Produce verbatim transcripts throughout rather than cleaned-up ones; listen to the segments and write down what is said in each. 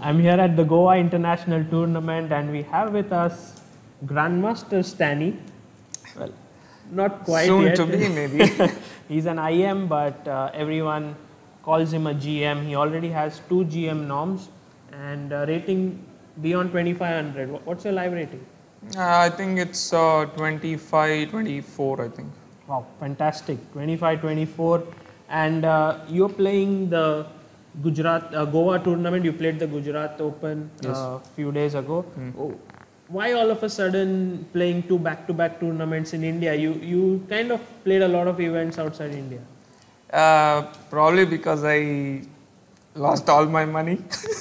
I'm here at the Goa International Tournament and we have with us Grandmaster Stany. Well, not quite Soon yet. to be, maybe. He's an I M, but uh, everyone calls him a G M. He already has two G M norms and uh, rating beyond twenty-five hundred. What's your live rating? Uh, I think it's uh, twenty-five, twenty-four, I think. Wow, fantastic. twenty-five, twenty-four. And uh, you're playing the Gujarat, uh, Goa tournament. You played the Gujarat Open a Yes. uh, few days ago. Mm. Oh, why all of a sudden playing two back-to-back tournaments in India? You, you kind of played a lot of events outside India. Uh, probably because I lost all my money.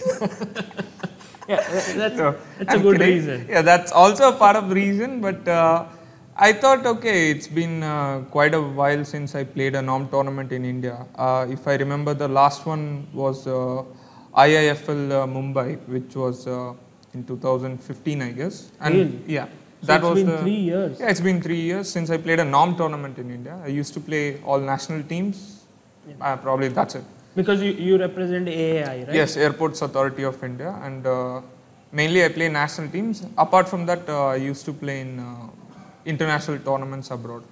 Yeah, that's, So, that's a I'm good kidding. reason. Yeah, that's also a part of the reason, but uh, I thought, okay, it's been uh, quite a while since I played a norm tournament in India. Uh, if I remember, the last one was uh, I I F L uh, Mumbai, which was uh, in two thousand fifteen, I guess. And Really? yeah, So that it's was been the, three years. Yeah, it's been three years since I played a norm tournament in India. I used to play all national teams. Yeah. Uh, probably that's it. Because you, you represent A A I, right? Yes, Airports Authority of India, and uh, mainly I play national teams. Apart from that, uh, I used to play in uh, international tournaments abroad.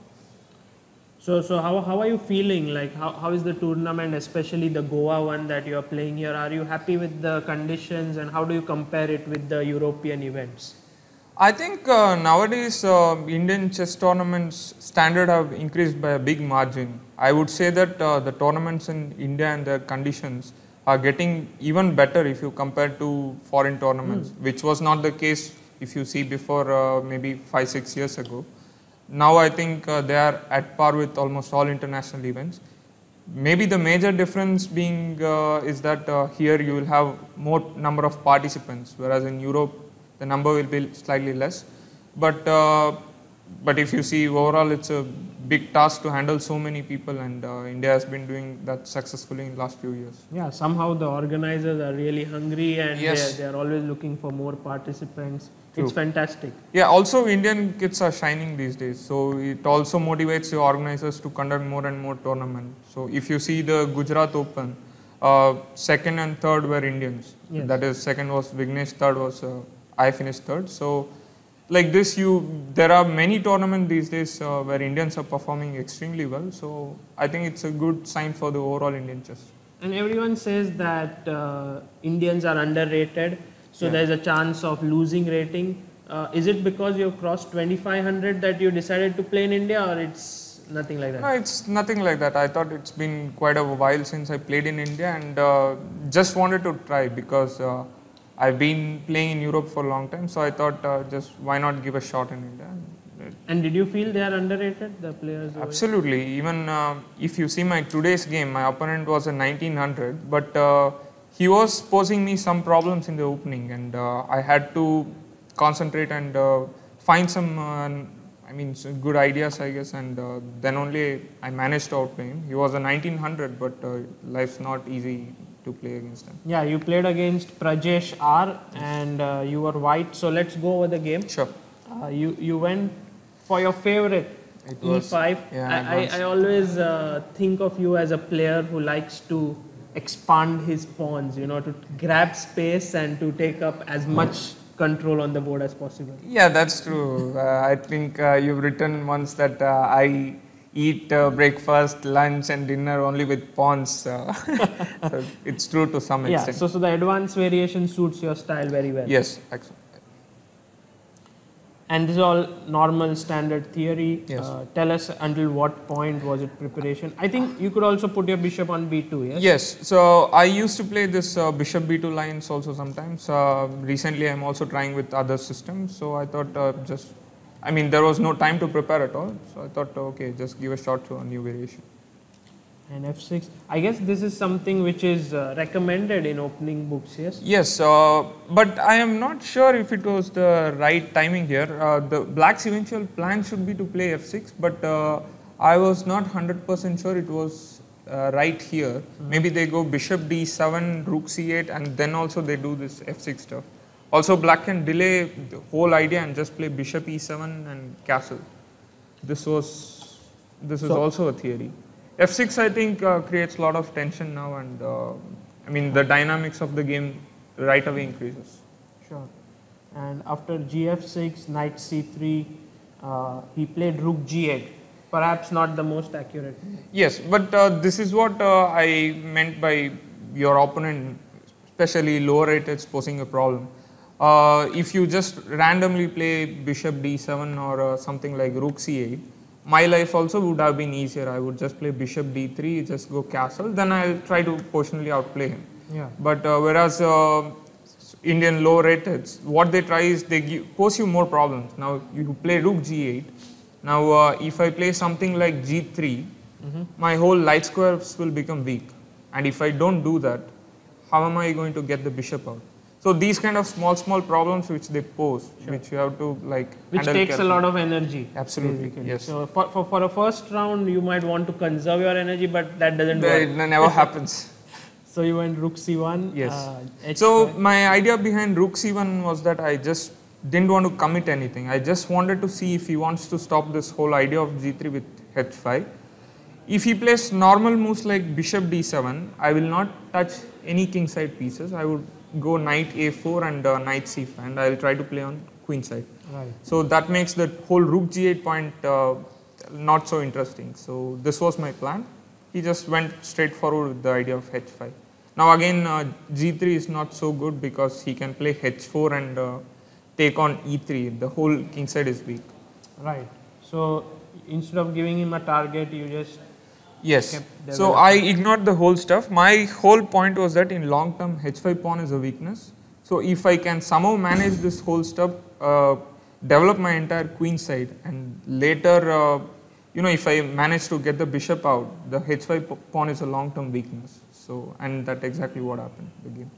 So, so how, how are you feeling? Like, how, how is the tournament, especially the Goa one that you are playing here? Are you happy with the conditions and how do you compare it with the European events? I think uh, nowadays uh, Indian chess tournaments standard have increased by a big margin. I would say that uh, the tournaments in India and their conditions are getting even better if you compare to foreign tournaments, mm. which was not the case if you see before uh, maybe five, six years ago. Now I think uh, they are at par with almost all international events. Maybe the major difference being uh, is that uh, here you will have more number of participants, whereas in Europe the number will be slightly less. But uh, but if you see overall, it's a big task to handle so many people, and uh, India has been doing that successfully in the last few years. Yeah, somehow the organizers are really hungry and Yes. they are always looking for more participants. True. It's fantastic. Yeah, also Indian kids are shining these days, so it also motivates the organizers to conduct more and more tournaments. So if you see the Gujarat Open, uh, second and third were Indians. Yes. That is, second was Vignesh, third was uh, I finished third. So like this, you there are many tournaments these days uh, where Indians are performing extremely well. So I think it's a good sign for the overall Indian chess. And everyone says that uh, Indians are underrated. So Yeah. there's a chance of losing rating. Uh, is it because you've crossed twenty-five hundred that you decided to play in India, or it's nothing like that? No, it's nothing like that. I thought it's been quite a while since I played in India, and uh, just wanted to try because uh, I've been playing in Europe for a long time. So I thought uh, just why not give a shot in India. And did you feel they are underrated, the players? over here? Absolutely. Even uh, if you see my today's game, my opponent was a nineteen hundred, but uh, he was posing me some problems in the opening, and uh, I had to concentrate and uh, find some, uh, I mean, some good ideas, I guess, and uh, then only I managed to outplay him. He was a nineteen hundred, but uh, life's not easy to play against him. Yeah, you played against Prajesh R and uh, you were white. So let's go over the game. Sure. Uh, you, you went for your favorite It E was- five. yeah, I, advanced. I, I always uh, think of you as a player who likes to expand his pawns, you know, to grab space and to take up as much control on the board as possible. Yeah, that's true. Uh, I think uh, you've written once that uh, I eat uh, breakfast, lunch and dinner only with pawns. Uh, so it's true to some Yeah, extent. so, so the advanced variation suits your style very well. Yes, excellent. And this is all normal standard theory. Yes. Uh, tell us until what point was it preparation? I think you could also put your bishop on b two, yes? Yes, so I used to play this uh, bishop b two lines also sometimes. Uh, recently I'm also trying with other systems. So I thought uh, just, I mean there was no time to prepare at all. So I thought okay, just give a shot to a new variation. And f six. I guess this is something which is uh, recommended in opening books, yes? Yes, uh, but I am not sure if it was the right timing here. Uh, the black's eventual plan should be to play f six, but uh, I was not one hundred percent sure it was uh, right here. Mm-hmm. Maybe they go bishop d seven, rook c eight, and then also they do this f six stuff. Also, black can delay the whole idea and just play bishop e seven and castle. This was this is So- also a theory. f six I think uh, creates a lot of tension now, and uh, I mean the dynamics of the game right away increases. Sure. And after G F six, knight C three, uh, he played rook G eight. Perhaps not the most accurate. Yes, but uh, this is what uh, I meant by your opponent, especially lower rated, posing a problem. Uh, if you just randomly play bishop d seven or uh, something like rook c eight, my life also would have been easier. I would just play bishop d three, just go castle, then I'll try to positionally outplay him. Yeah. But uh, whereas uh, Indian low rateds, what they try is they give, pose you more problems. Now you play rook g eight. Now uh, if I play something like g three, mm-hmm. my whole light squares will become weak. And if I don't do that, how am I going to get the bishop out? So these kind of small, small problems which they pose, sure. which you have to like Which takes carefully. a lot of energy. Absolutely, basically. yes. So for, for, for a first round, you might want to conserve your energy, but that doesn't work. It never happens. So you went rook c one. Yes. Uh, so my idea behind rook c one was that I just didn't want to commit anything. I just wanted to see if he wants to stop this whole idea of g three with h five. If he plays normal moves like bishop d seven, I will not touch any king side pieces. I would go knight a four and uh, knight c five, and I will try to play on queen side. Right. So that makes the whole rook g eight point uh, not so interesting. So this was my plan. He just went straight forward with the idea of h five. Now again, uh, g three is not so good because he can play h four and uh, take on e three. The whole king side is weak. Right. So instead of giving him a target, you just yes. So I ignored the whole stuff. My whole point was that in long term, h five pawn is a weakness. So if I can somehow manage this whole stuff, uh, develop my entire queen side, and later, uh, you know, if I manage to get the bishop out, the h five pawn is a long term weakness. So, and that's exactly what happened in the game.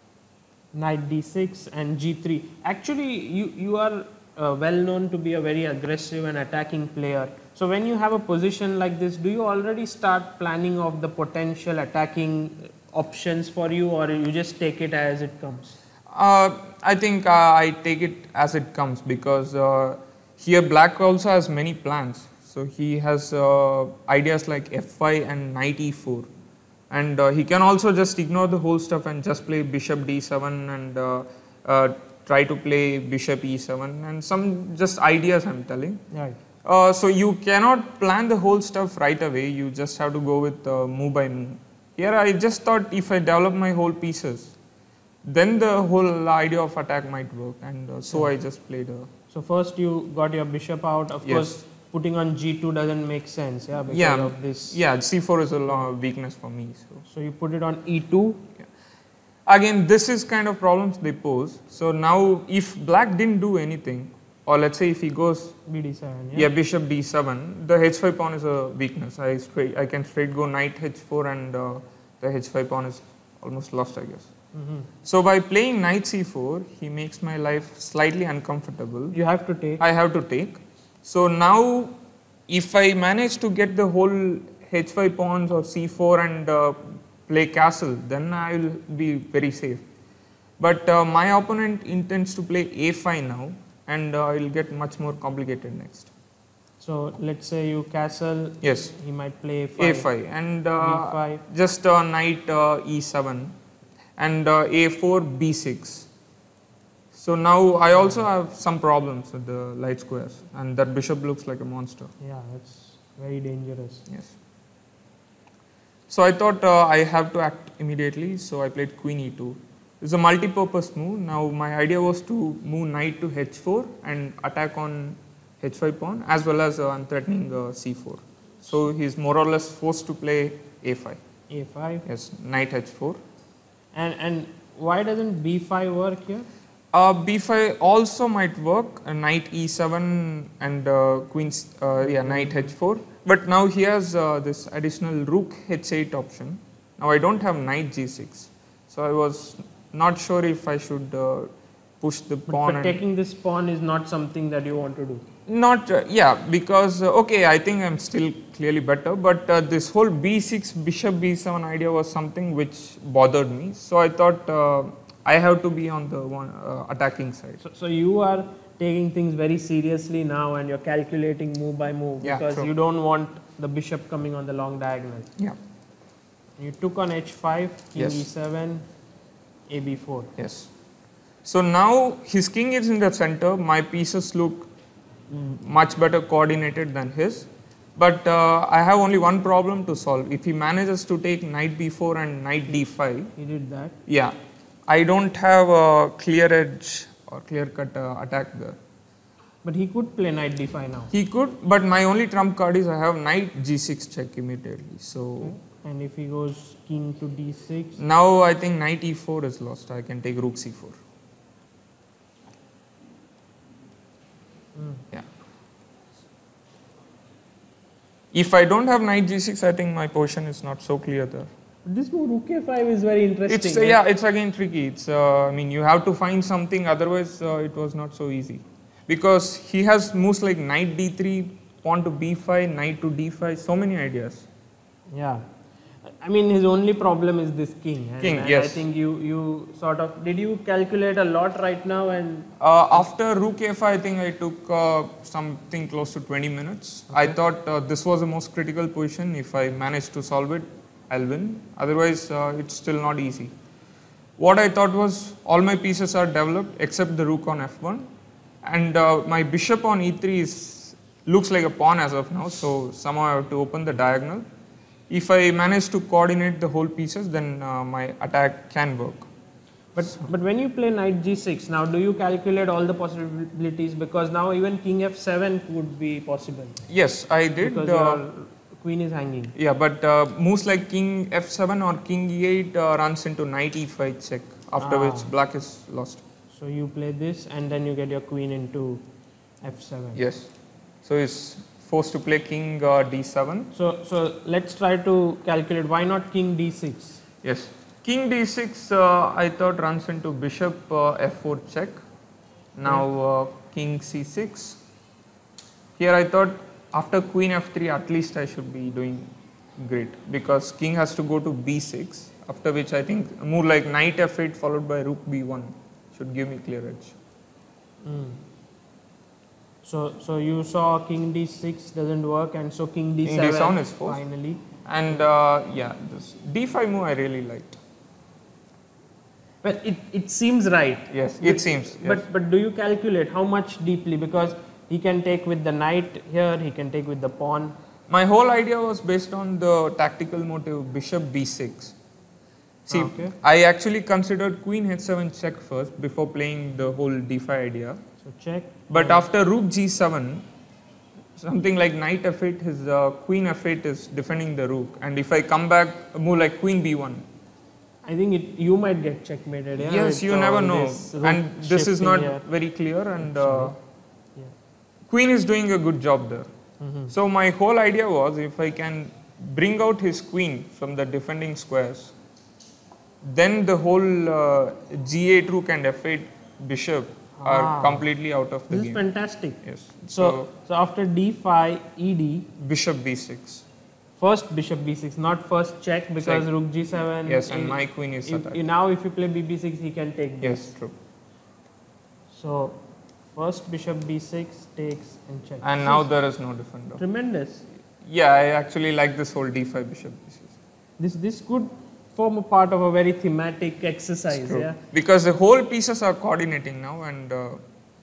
Knight d six and g three. Actually, you, you are uh, well known to be a very aggressive and attacking player. So when you have a position like this, do you already start planning of the potential attacking options for you, or you just take it as it comes? Uh, I think uh, I take it as it comes, because uh, here black also has many plans. So he has uh, ideas like f five and knight e four. And uh, he can also just ignore the whole stuff and just play bishop d seven and uh, uh, try to play bishop e seven and some just ideas I'm telling. Right. Uh, so you cannot plan the whole stuff right away. You just have to go with uh, move by move. Here I just thought if I develop my whole pieces, then the whole idea of attack might work, and uh, so I just played a... So first you got your bishop out. Of yes. course, putting on g two doesn't make sense, yeah, because yeah, of this. Yeah, c four is a weakness for me. So, so you put it on e two. Yeah. Again, this is kind of problems they pose. So now if black didn't do anything, or let's say if he goes b d seven, yeah, yeah bishop d seven, the h five pawn is a weakness. I straight I can straight go knight h four, and uh, the h five pawn is almost lost, I guess. Mm-hmm. So by playing knight c four, he makes my life slightly uncomfortable. You have to take. I have to take. So now, if I manage to get the whole h five pawns or c four and uh, play castle, then I will be very safe. But uh, my opponent intends to play a five now, and uh, it will get much more complicated next. So let's say you castle. Yes. He might play a five. a five and uh, b five. Just uh, knight uh, e seven and uh, a four b six. So now I also have some problems with the light squares, and that bishop looks like a monster. Yeah, that's very dangerous. Yes. So I thought uh, I have to act immediately, so I played queen e two. It's a multi-purpose move. Now my idea was to move knight to h four and attack on h five pawn, as well as uh, I'm threatening uh, c four. So he's more or less forced to play a five. a five. Yes, knight h four. And and why doesn't b five work here? Uh, b five also might work. Uh, knight e seven and uh, queen, uh, yeah, knight h four. But now he has uh, this additional rook h eight option. Now I don't have knight g six, so I was not sure if I should uh, push the But, pawn. but taking this pawn is not something that you want to do. Not uh, yeah, because uh, okay, I think I'm still clearly better, but uh, this whole b six bishop b seven idea was something which bothered me. So I thought uh, I have to be on the one uh, attacking side. So, so you are taking things very seriously now, and you're calculating move by move, Yeah, because true. you don't want the bishop coming on the long diagonal. Yeah. You took on h five, king Yes. e seven, A B four. Yes. So now his king is in the center. My pieces look much better coordinated than his. But uh, I have only one problem to solve. If he manages to take knight b four and knight d five. He did that. Yeah. I don't have a clear edge or clear cut uh, attack there. But he could play knight d five now. He could, but my only trump card is I have knight g six check immediately. So. Okay. And if he goes king to d six. Now I think knight e four is lost. I can take rook c four. Mm. Yeah. If I don't have knight g six, I think my position is not so clear there. This move rook a five is very interesting. It's uh, yeah, it's again tricky. It's uh, I mean you have to find something. Otherwise, uh, it was not so easy because he has moves like knight d three, pawn to b five, knight to d five. So many ideas. Yeah. I mean, his only problem is this king. And, king, and yes. I think you, you sort of, did you calculate a lot right now? And uh, after rook a five, I think I took uh, something close to twenty minutes. Okay. I thought uh, this was the most critical position. If I manage to solve it, I'll win. Otherwise, uh, it's still not easy. What I thought was all my pieces are developed except the rook on f one. And uh, my bishop on e three is, looks like a pawn as of now. So somehow I have to open the diagonal. If I manage to coordinate the whole pieces, then uh, my attack can work. But but when you play knight g six, now do you calculate all the possibilities? Because now even king f seven would be possible. Yes, I did. Because uh, your queen is hanging. Yeah, but uh, moves like king f seven or king e eight uh, runs into knight e five check, after ah. which black is lost. So you play this and then you get your queen into f seven. Yes. So it's forced to play king uh, d seven. So, so let's try to calculate. Why not king d six? Yes, king d six uh, I thought runs into bishop uh, f four check. Now uh, king c six. Here I thought after queen f three at least I should be doing great because king has to go to b six. After which I think a move like knight f eight followed by rook b one should give me clear edge. Mm. So, so you saw king d six doesn't work, and so king d seven, king d seven is forced. Finally. And uh, yeah, this d five move I really liked. Well, it, it seems right. Yes, but, it seems. Yes. But but do you calculate how much deeply? Because he can take with the knight here, he can take with the pawn. My whole idea was based on the tactical motive bishop b six. See, okay. I actually considered queen h seven check first before playing the whole d five idea. So check. But yeah. After rook g seven, something like knight f eight, his uh, queen f eight is defending the rook. And if I come back, a move like queen b one. I think it, you might get checkmated. Yeah, yes, you never know. This and this is not here. Very clear. And uh, yeah. Queen is doing a good job there. Mm-hmm. So my whole idea was if I can bring out his queen from the defending squares, then the whole uh, g eight rook and f eight bishop are ah. completely out of the this game. This is fantastic. Yes. So, so, so after d five, ed. Bishop b six. First bishop b six, not first check because check. Rook g seven. Yes, and my queen is if, attacked. Now if you play b b six, he can take this. Yes, true. So first bishop b six takes and check. And now there is no defender. Tremendous. Yeah, I actually like this whole d five bishop b six. This this could form a part of a very thematic exercise. Yeah. Because the whole pieces are coordinating now, and, uh,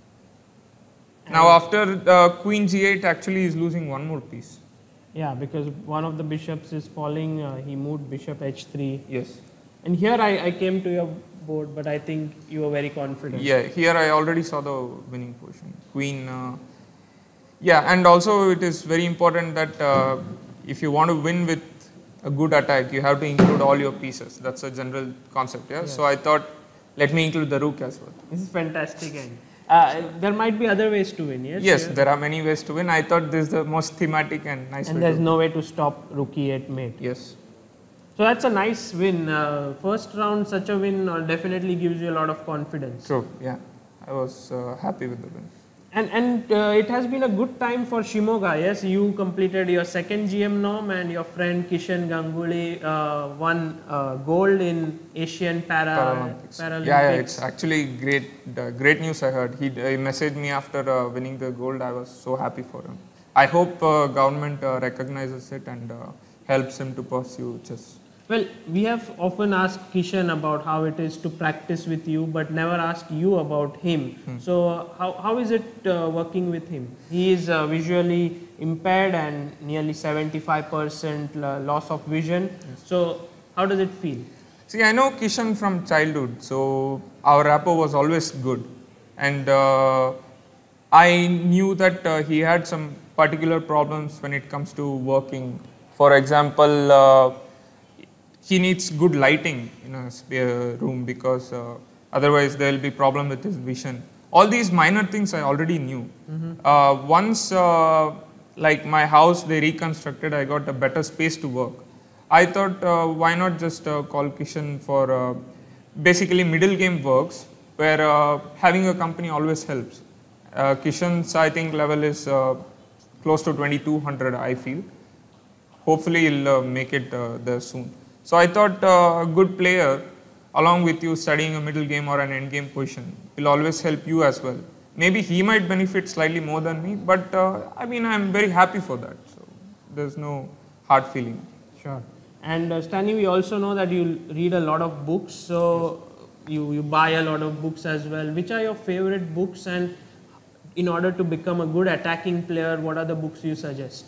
and now after uh, queen g eight actually is losing one more piece. Yeah, because one of the bishops is falling. Uh, he moved bishop h three. Yes. And here I, I came to your board, but I think you were very confident. Yeah, here I already saw the winning position. Queen. Uh, yeah, and also it is very important that uh, if you want to win with a good attack, you have to include all your pieces. That's a general concept. Yeah. Yes. So I thought, let me include the rook as well. This is fantastic. And uh, there might be other ways to win. Yes. Yes, yeah. There are many ways to win. I thought this is the most thematic and nice. And way there's to no way to stop rook e eight mate. Yes. So that's a nice win. Uh, first round, such a win uh, definitely gives you a lot of confidence. True. Yeah, I was uh, happy with the win. And and uh, it has been a good time for Shimoga. Yes, you completed your second G M norm, and your friend Kishan Gangolli uh, won uh, gold in Asian Para Paralympics. Paralympics. Yeah, yeah, it's actually great. Uh, great news I heard. He, uh, he messaged me after uh, winning the gold. I was so happy for him. I hope uh, government uh, recognizes it and uh, helps him to pursue chess. Well, we have often asked Kishan about how it is to practice with you, but never asked you about him. Hmm. So, how, how is it uh, working with him? He is uh, visually impaired and nearly seventy-five percent loss of vision. Yes. So, how does it feel? See, I know Kishan from childhood, so our rapport was always good. And uh, I knew that uh, he had some particular problems when it comes to working. For example, uh, he needs good lighting in a room because uh, otherwise there will be problem with his vision. All these minor things I already knew. Mm-hmm. uh, once uh, like my house they reconstructed, I got a better space to work. I thought uh, why not just uh, call Kishan for uh, basically middle game works where uh, having a company always helps. Uh, Kishan's I think level is uh, close to twenty-two hundred I feel. Hopefully he'll uh, make it uh, there soon. So I thought uh, a good player along with you studying a middle game or an end game position will always help you as well. Maybe he might benefit slightly more than me, but uh, I mean I'm very happy for that. So there's no hard feeling. Sure. And uh, Stany, we also know that you read a lot of books, so yes. you, you buy a lot of books as well. Which are your favorite books, and in order to become a good attacking player, what are the books you suggest?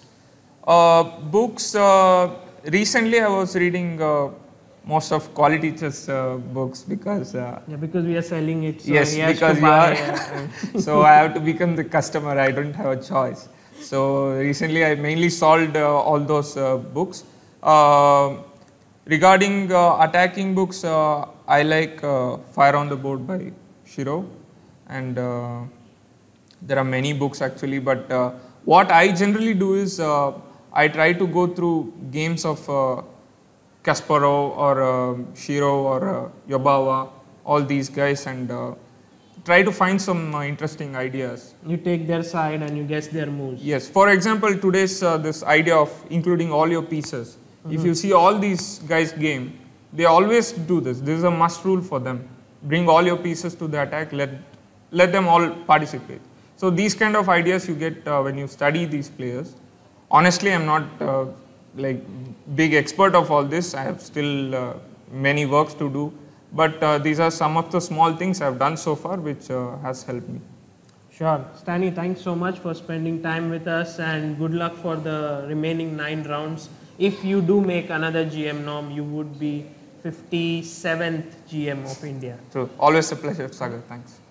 Uh, books, uh, recently I was reading uh, most of Quality Chess uh, books because... Uh, yeah, because we are selling it, so yes, he has because to buy, you are, so I have to become the customer, I don't have a choice. So recently I mainly solved uh, all those uh, books. Uh, regarding uh, attacking books, uh, I like uh, Fire on the Board by Shiro, and uh, there are many books actually, but uh, what I generally do is uh, I try to go through games of uh, Kasparov or uh, Shiro or uh, Yobawa, all these guys, and uh, try to find some uh, interesting ideas. You take their side and you guess their moves. Yes, for example, today's uh, this idea of including all your pieces. Mm-hmm. If you see all these guys game, they always do this. This is a must rule for them. Bring all your pieces to the attack, let, let them all participate. So these kind of ideas you get uh, when you study these players. Honestly, I'm not uh, like big expert of all this. I have still uh, many works to do. But uh, these are some of the small things I've done so far which uh, has helped me. Sure. Stany, thanks so much for spending time with us, and good luck for the remaining nine rounds. If you do make another G M norm, you would be fifty-seventh G M of India. True. Always a pleasure, Sagar. Thanks.